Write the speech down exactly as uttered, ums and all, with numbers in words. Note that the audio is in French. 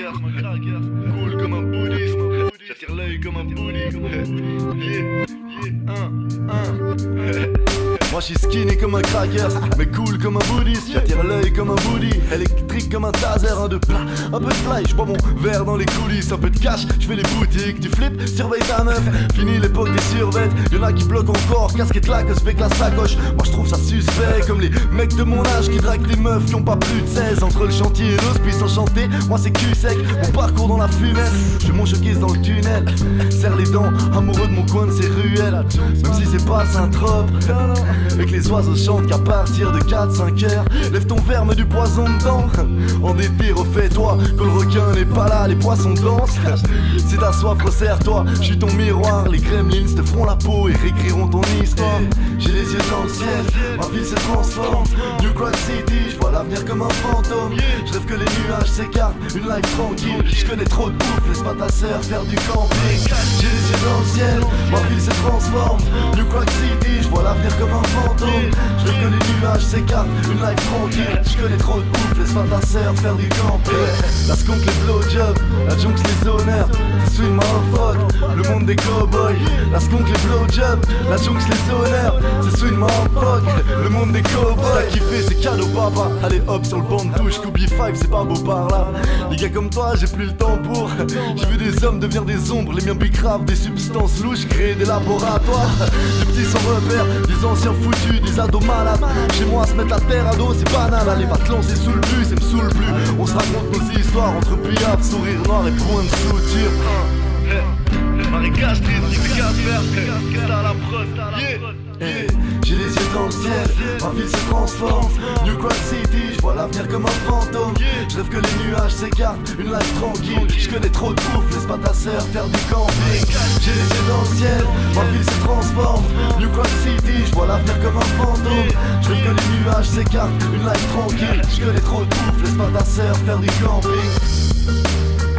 cracker, cool comme un bouddhiste, j'attire l'œil comme un bouddhiste. Yeah, yeah, un, un. Moi je suis skinny comme un cracker, mais cool comme un bouddhiste. J'attire l'œil comme un booty, électrique comme un taser. Un de plat, un peu de fly, j'bois mon verre dans les coulisses. Un peu de cash, j'fais les boutiques. Tu flippes, surveille ta meuf. Fini l'époque des survêtes, y'en a qui bloquent encore. Casquette Lacoste fait que la sacoche. Moi je trouve ça suspect, comme les mecs de mon âge qui draguent des meufs qui ont pas plus de seize. Entre le chantier et l'hospice enchanté, moi c'est cul sec. Mon parcours dans la fumette, j'fais mon showcase dans le tunnel. Serre les dents, amoureux de mon coin de ces ruelles. Même si c'est pas Saint-Trope, et que les oiseaux chantent qu'à partir de quatre cinq heures. Lève ton verre, mets du poison dedans. Endetté, refais-toi, que le requin n'est pas là, les poissons dansent. Si t'as soif, resserre-toi, je suis ton miroir. Les gremlins te feront la peau et réécriront ton histoire. J'ai les yeux dans le ciel, ma ville se transforme. New Crack City, je vois l'avenir comme un fantôme. Je rêve que les nuages s'écartent, une life tranquille. Je connais trop de bouffe, laisse pas ta sœur faire du camping. J'ai les yeux dans le ciel, ma ville se transforme. New Crack City, je vois l'avenir comme un fantôme. Je rêve que les nuages s'écartent, une life tranquille. Je connais trop de bouffe, laisse pas ta sœur faire du camping. La skunk, les blowjobs, la jungle, les honneurs. C'est swing motherfuck, le monde des cowboys. La skunk, les blowjobs, la jungle, les honneurs. C'est swing motherfuck, le monde des cowboys. T'as kiffé, c'est cadeau papa. Allez hop sur le banc de touche, Scooby five, c'est pas beau par là. Les gars comme toi, j'ai plus le temps pour. J'ai vu des hommes devenir des ombres, les miens bicravent des substances louches, créer des laboratoires. Des petits sans repère, des anciens foutus, des ados malades. Chez moi, se mettre la terre à dos, c'est banal. Allez, va te lancer sous le bus, et me saoule plus. On se raconte nos histoires entre piaf, sourire noir et point de suture. Marécage triste, les gaz verts, c'est à la prod, yeah. J'ai les yeux dans le ciel, ma ville se transforme. New Crack City, je vois l'avenir comme un fantôme. Je rêve que les nuages s'écartent, une life tranquille. Je connais trop de bouffe, laisse pas ta sœur faire du camping. J'ai les yeux dans le ciel, ma ville se transforme. New Crack City, je vois l'avenir comme un fantôme. Je rêve que les nuages s'écartent, une life tranquille. Je connais trop de bouffe, laisse pas ta sœur faire du camping.